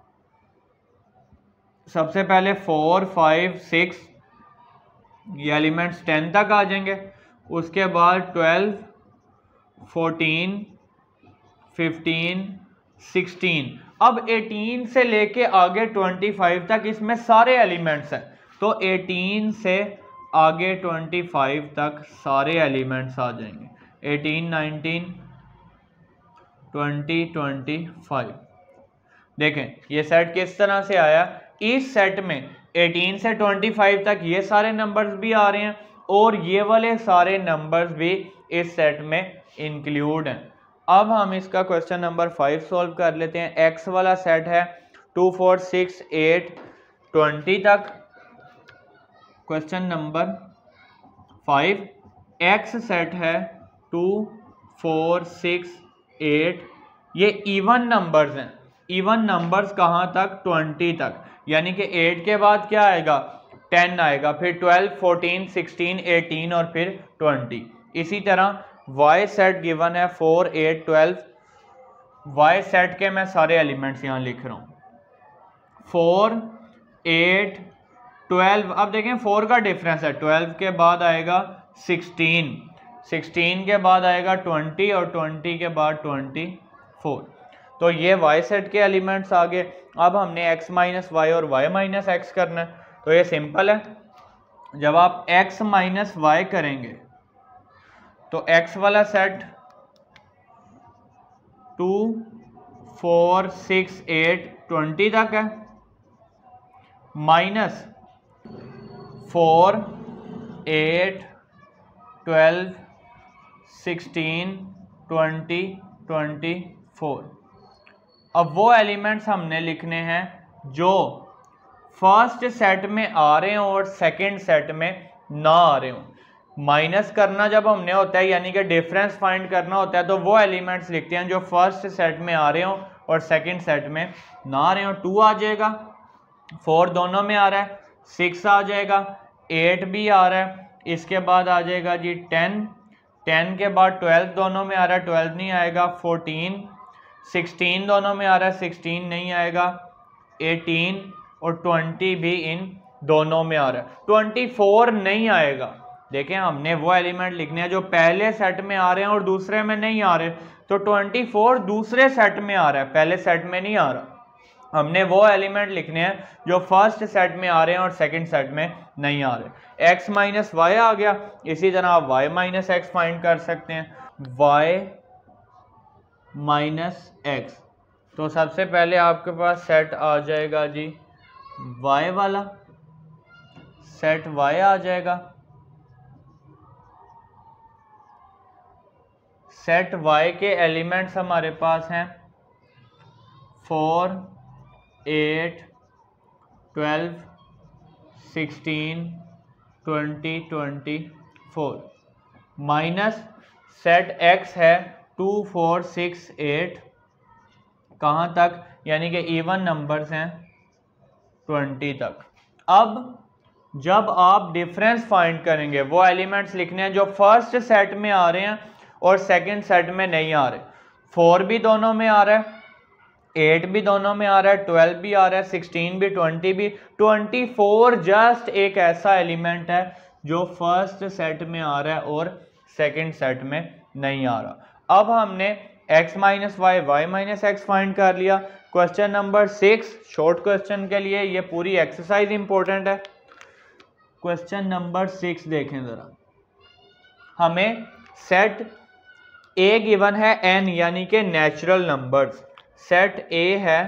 सबसे पहले फोर फाइव सिक्स ये एलिमेंट्स टेन तक आ जाएंगे, उसके बाद ट्वेल्व फोर्टीन फिफ्टीन सिक्सटीन, अब एटीन से लेके आगे ट्वेंटी फाइव तक इसमें सारे एलिमेंट्स हैं, तो एटीन से आगे ट्वेंटी फाइव तक सारे एलिमेंट्स आ जाएंगे, eighteen nineteen twenty twenty five. देखें ये सेट किस तरह से आया, इस सेट में एटीन से ट्वेंटी फाइव तक ये सारे नंबर्स भी आ रहे हैं और ये वाले सारे नंबर्स भी इस सेट में इंक्लूड हैं। अब हम इसका क्वेश्चन नंबर फाइव सॉल्व कर लेते हैं। एक्स वाला सेट है two four six eight twenty तक। Question number five, x set है टू फोर सिक्स एट, ये इवन नंबर्स हैं, इवन नंबर्स कहाँ तक, ट्वेंटी तक, यानी कि एट के बाद क्या आएगा, टेन आएगा, फिर ट्वेल्व फोर्टीन सिक्सटीन एटीन और फिर ट्वेंटी। इसी तरह y सेट गिवन है four eight twelve, y set के मैं सारे एलिमेंट्स यहाँ लिख रहा हूँ, फोर एट ट्वेल्व। अब देखें फोर का डिफरेंस है, ट्वेल्व के बाद आएगा सिक्सटीन, सिक्सटीन के बाद आएगा ट्वेंटी और ट्वेंटी के बाद ट्वेंटी फोर। तो ये y सेट के एलिमेंट्स आ गए। अब हमने x माइनस वाई और y माइनस एक्स करना है, तो ये सिंपल है। जब आप x माइनस वाई करेंगे तो x वाला set two four six eight twenty तक है, minus four eight twelve sixteen twenty twenty four. अब वो एलिमेंट्स हमने लिखने हैं जो फर्स्ट सेट में आ रहे हो और सेकंड सेट में ना आ रहे हो। माइनस करना जब हमने होता है यानी कि डिफरेंस फाइंड करना होता है, तो वो एलिमेंट्स लिखते हैं जो फर्स्ट सेट में आ रहे हो और सेकंड सेट में ना आ रहे हो। टू आ जाएगा, फोर दोनों में आ रहा है, सिक्स आ जाएगा, एट भी आ रहा है, इसके बाद आ जाएगा जी टेन, टेन के बाद ट्वेल्व दोनों में आ रहा है, ट्वेल्व नहीं आएगा, फोर्टीन सिक्सटीन दोनों में आ रहा है, सिक्सटीन नहीं आएगा, एटीन और ट्वेंटी भी इन दोनों में आ रहा है, ट्वेंटी फोर नहीं आएगा। देखें हमने वो एलिमेंट लिखने हैं जो पहले सेट में आ रहे हैं और दूसरे में नहीं आ रहे, तो ट्वेंटी फोर दूसरे सेट में आ रहा है, पहले सेट में नहीं आ रहा। हमने वो एलिमेंट लिखने हैं जो फर्स्ट सेट में आ रहे हैं और सेकंड सेट में नहीं आ रहे। x माइनस वाई आ गया, इसी तरह आप y माइनस एक्स फाइंड कर सकते हैं, y माइनस एक्स। तो सबसे पहले आपके पास सेट आ जाएगा जी y वाला, सेट y आ जाएगा, सेट y के एलिमेंट्स हमारे पास हैं four eight twelve sixteen twenty twenty four minus set x है टू फोर सिक्स एट, कहाँ तक, यानी कि इवन नंबर्स हैं ट्वेंटी तक। अब जब आप डिफरेंस फाइंड करेंगे, वो एलिमेंट्स लिखने हैं जो फर्स्ट सेट में आ रहे हैं और सेकंड सेट में नहीं आ रहे। फोर भी दोनों में आ रहा है, एट भी दोनों में आ रहा है, ट्वेल्व भी आ रहा है, सिक्सटीन भी, ट्वेंटी भी। ट्वेंटी फोर जस्ट एक ऐसा एलिमेंट है जो फर्स्ट सेट में आ रहा है और सेकंड सेट में नहीं आ रहा। अब हमने x minus y, y minus x find कर लिया। Question number six, short question के लिए ये पूरी एक्सरसाइज इंपॉर्टेंट है। क्वेश्चन नंबर सिक्स देखें जरा, हमें सेट ए गिवन है n, यानी कि नेचुरल नंबर्स। सेट ए है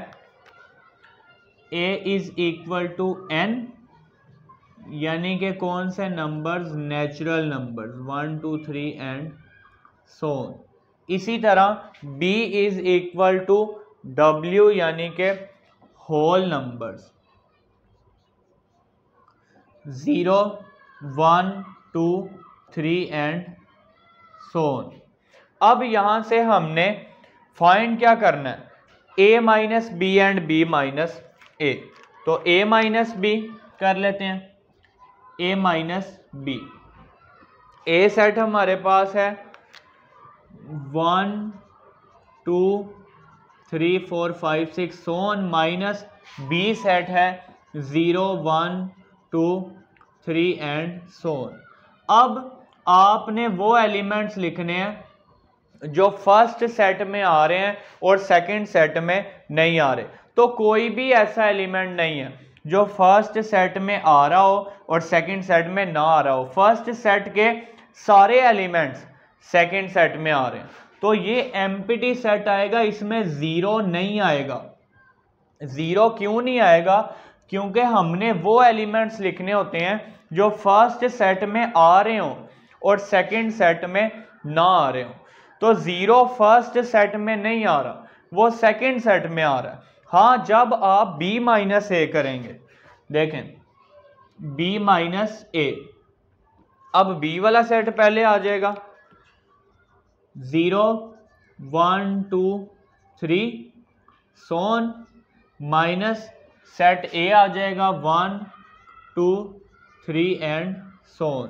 a is equal to n, यानी कि कौन से numbers, natural numbers, one two three and so on. इसी तरह b is equal to w, यानी कि whole numbers, zero one two three and so on. अब यहां से हमने फाइंड क्या करना है, a माइनस बी एंड b माइनस ए। तो a माइनस बी कर लेते हैं, a minus B. a set हमारे पास है one two three four five six so on, minus b set है zero one two three and so on. अब आपने वो एलिमेंट्स लिखने हैं जो फर्स्ट सेट में आ रहे हैं और सेकंड सेट में नहीं आ रहे। तो कोई भी ऐसा एलिमेंट नहीं है जो फर्स्ट सेट में आ रहा हो और सेकंड सेट में ना आ रहा हो। फर्स्ट सेट के सारे एलिमेंट्स सेकंड सेट में आ रहे हैं, तो ये एम्प्टी सेट आएगा, इसमें जीरो नहीं आएगा। जीरो क्यों नहीं आएगा, क्योंकि हमने वो एलिमेंट्स लिखने होते हैं जो फर्स्ट सेट में आ रहे हो और सेकंड सेट में ना आ रहे हो। तो जीरो फर्स्ट सेट में नहीं आ रहा, वो सेकंड सेट में आ रहा है। हाँ, जब आप b माइनस ए करेंगे, देखें b माइनस ए, अब b वाला सेट पहले आ जाएगा, zero one two three so on, minus set A आ जाएगा one two three and so on.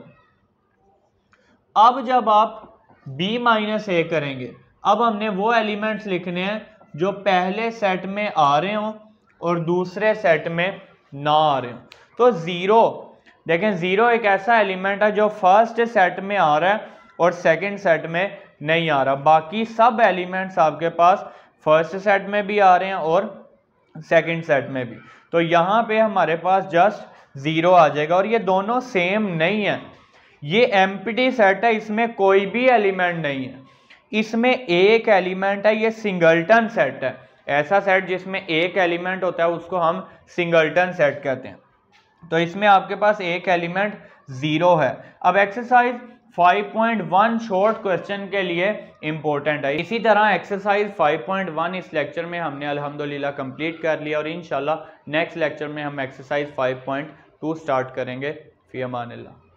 अब जब आप b माइनस ए करेंगे, अब हमने वो एलिमेंट्स लिखने हैं जो पहले सेट में आ रहे हो और दूसरे सेट में ना आ रहे हो। तो ज़ीरो, देखें ज़ीरो एक ऐसा एलिमेंट है जो फर्स्ट सेट में आ रहा है और सेकंड सेट में नहीं आ रहा। बाकी सब एलिमेंट्स आपके पास फर्स्ट सेट में भी आ रहे हैं और सेकंड सेट में भी। तो यहाँ पे हमारे पास जस्ट ज़ीरो आ जाएगा और ये दोनों सेम नहीं है। ये एम्प्टी सेट है, इसमें कोई भी एलिमेंट नहीं है, इसमें एक एलिमेंट है, ये सिंगल्टन सेट है। ऐसा सेट जिसमें एक एलिमेंट होता है उसको हम सिंगल्टन सेट कहते हैं। तो इसमें आपके पास एक एलिमेंट ज़ीरो है। अब exercise five point one short question के लिए इंपॉर्टेंट है। इसी तरह एक्सरसाइज फाइव पॉइंट वन इस लेक्चर में हमने अल्हम्दुलिल्लाह कंप्लीट कर लिया और इंशाल्लाह नेक्स्ट लेक्चर में हम exercise five point two start करेंगे। फी अमानिल्लाह।